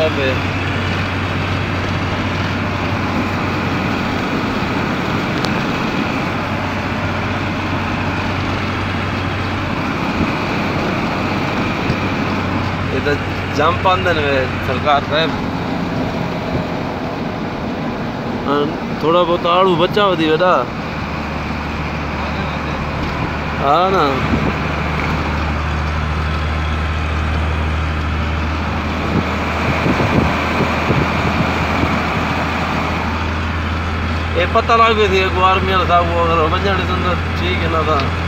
साहब है। ये तो जाम पांदन में सरकार साहब थोड़ा बहुत आड़ू बचा होती बेटा। हाँ ना ये पता लग गई थी एक बार मेरा साहब वो अगर बजट ठीक है ना था।